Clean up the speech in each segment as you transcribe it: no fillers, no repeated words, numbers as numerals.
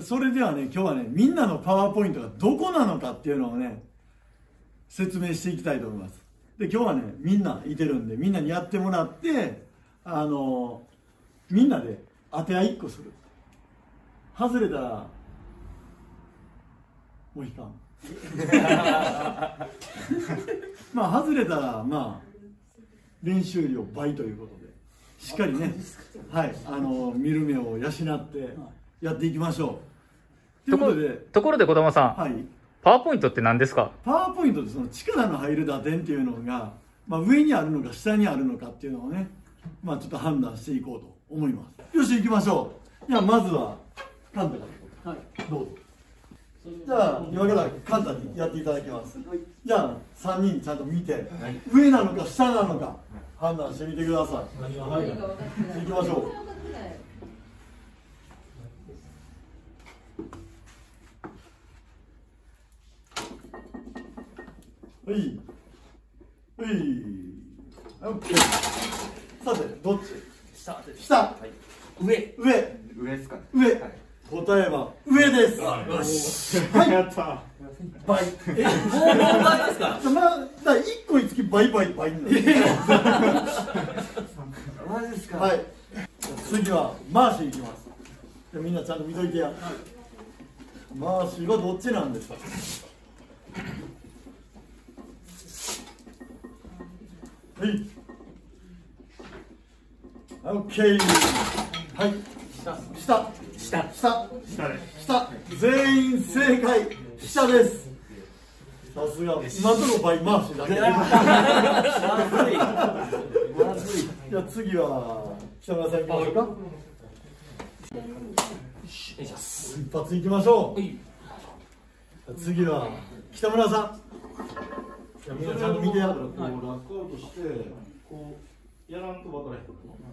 それではね、今日はね、みんなのパワーポイントがどこなのかっていうのをね、説明していきたいと思います。で、今日はね、みんないてるんで、みんなにやってもらって、みんなで当て合い1個する。外れたら、もういかん。まあ、外れたら、まあ、練習量倍ということで、しっかりね、はい、見る目を養ってやっていきましょう。ところで児玉さん、 はい、 パワーポイントって何ですか？ パワーポイントってその力の入る打点っていうのが、まあ、上にあるのか下にあるのかっていうのをね、まあ、ちょっと判断していこうと思います。よし、行きましょう。じゃあまずはカンタから、はい、どうぞ。じゃあ今からカンタにやっていただきます。はい、じゃあ3人ちゃんと見て、はい、上なのか下なのか判断してみてください。はい、行きましょう。はい、はい、オッケー。さて、どっち？下。はい、上ですかね。上。はい、答えは上です。はい、やった。倍。もう倍ですか？まあ、だ1個につき倍になる。マジですか？はい。次はマーシーいきます。じゃみんなちゃんと見といてや。マーシーはどっちなんですか？はい。オッケー。はい。下。全員正解。下です。さすが。今のところ倍回しだけ。じゃあ次は北村さんいきましょうか。一発いきましょう。次は北村さん。じゃみんなちゃんと見てや。ラックアウトしてこうやらんと分からへん。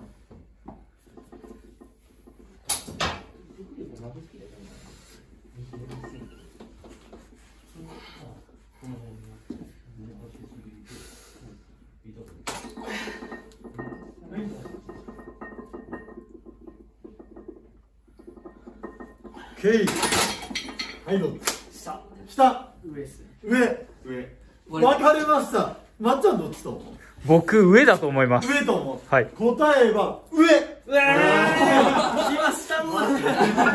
はい、どうぞ。下。上ですね。上。分かれました。まっちゃんどっちと思う？ 僕上だと思います。 上と思う。 はい。 答えは上。 来ましたもん。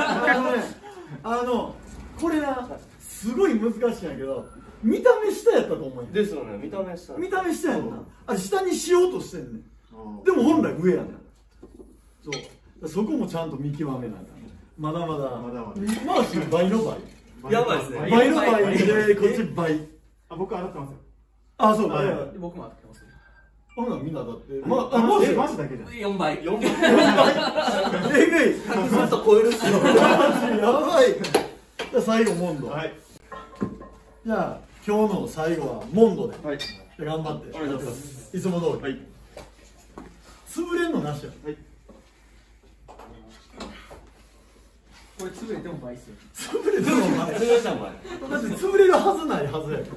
これな、すごい難しいんやけど、見た目下やったと思うよ。 ですよね、見た目下。 見た目下やんな。あれ下にしようとしてんねん。でも本来上やねん。そこもちゃんと見極めないからね。まだまだ。まあ倍の倍。 やばいですね。 倍の倍でこっち倍。 あ、僕当たってますよ。 あ、そうか。 僕も当たってます。 ほんならみんなだって。 マジだけじゃん。 4倍。 えぐい。 ずっと超えるっすよ。 やばい。じゃあ最後モンド。はい。じゃあ今日の最後はモンドで。はい。頑張って。お願いします。いつも通り。はい。潰れんのなしや。はい。 これ潰れても倍っすよ。 潰れても倍。だって潰れるはずないはずや。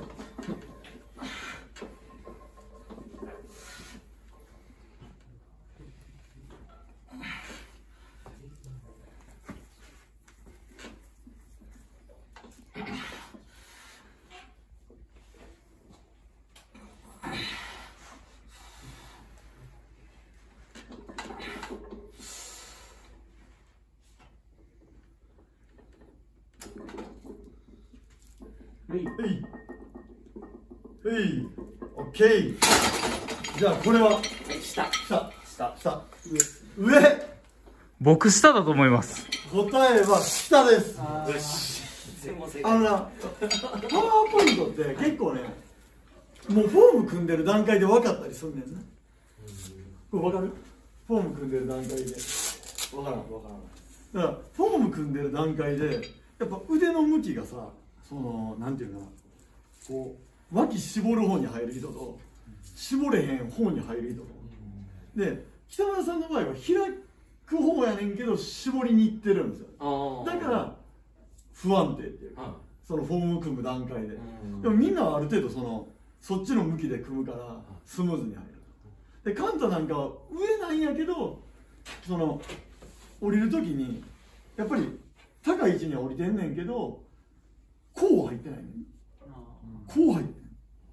オッケー。じゃあこれは下。上。 僕下だと思います。 答えは下です。パワーポイントって結構ね、もうフォーム組んでる段階で分かったりすんねんな。これ分かる？フォーム組んでる段階で分からん。だからフォーム組んでる段階でやっぱ腕の向きがさ、なんていうかな、こう脇絞る方に入る人と絞れへん方に入る人とで、北村さんの場合は開く方やねんけど絞りにいってるんですよ。だから不安定っていうか、そのフォーム組む段階で。でもみんなはある程度そっちの向きで組むからスムーズに入る。でカンタなんかは上なんやけど降りる時にやっぱり高い位置には降りてんねんけどこうは入ってないねん。こう入ってんねん。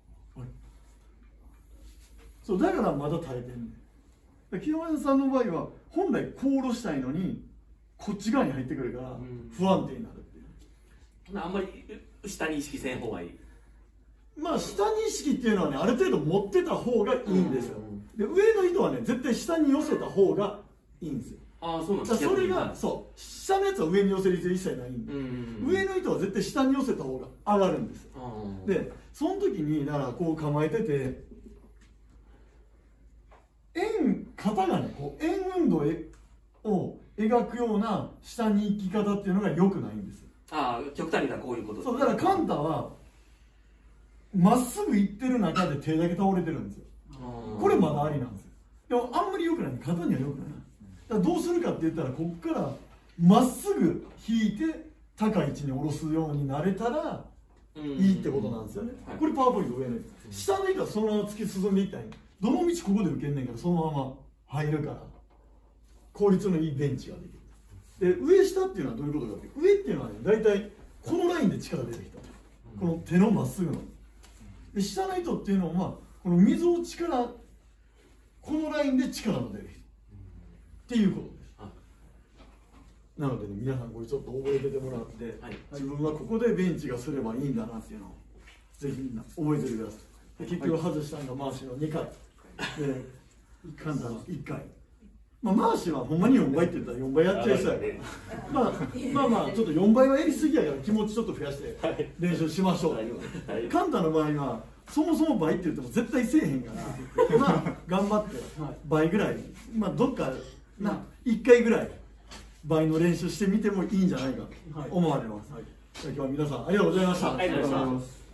そうだからまだ耐えてんねん。清水さんの場合は本来こう下ろしたいのにこっち側に入ってくるから不安定になるっていう。 あんまり下に意識せん方がいい。 まあ下に意識っていうのはねある程度持ってた方がいいんですよ。で上の糸はね絶対下に寄せた方がいいんですよ。 ああそうなんです。 だからそれがそう下のやつは上に寄せる必要一切ないんで、上の糸は絶対下に寄せた方が上がるんですよ。でその時にだからこう構えてて肩がねこう円運動を描くような下に行き方っていうのが良くないんです。 ああ極端にはこういうこと。 そうだからカンタはまっすぐ行ってる中で手だけ倒れてるんですよ。これまだありなんですよ。でもあんまり良くない、肩には良くない。だからどうするかって言ったらこっからまっすぐ引いて高い位置に下ろすようになれたらいいってことなんですよね。これパワーポイント上の下の糸はそのまま突き進んでいったらいい。どの道ここで受けんねんからそのまま入るから効率のいいベンチができる。で上下っていうのはどういうことかっていう上っていうのはね大体このラインで力出てきたこの手のまっすぐので下の糸っていうのはこの溝を力このラインで力が出るっていうことです。なのでね皆さんこれちょっと覚えててもらって、自分はここでベンチがすればいいんだなっていうのをぜひみんな覚えててください。結局外したのが回しの2回でカンタの1回。まあ回しはほんまに4倍って言ったら4倍やっちゃいそうやからまあちょっと4倍はやりすぎやから気持ちちょっと増やして練習しましょう。カンタの場合はそもそも倍って言っても絶対せえへんからまあ頑張って倍ぐらいまあどっかな1回ぐらい倍の練習してみてもいいんじゃないかと思われます。今日は皆さんありがとうございました。 ありがとうございます。